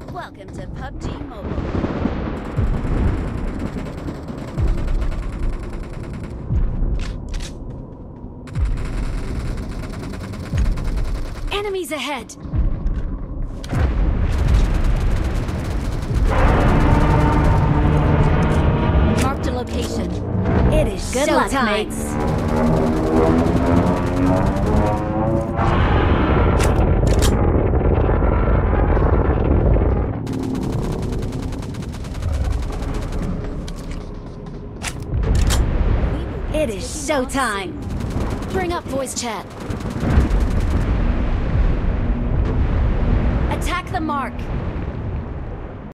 Welcome to PUBG Mobile. Enemies ahead! Marked a location. It is Good luck, mates. It is showtime. Bring up voice chat. Attack the mark.